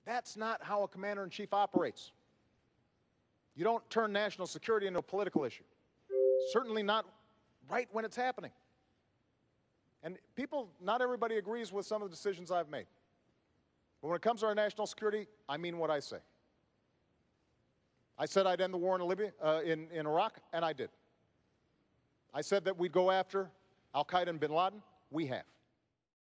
That's not how a commander-in-chief operates. You don't turn national security into a political issue. Certainly not right when it's happening. And people, not everybody agrees with some of the decisions I've made. But when it comes to our national security, I mean what I say. I said I'd end the war in Libya, in Iraq, and I did. I said that we'd go after al-Qaeda and bin Laden. We have.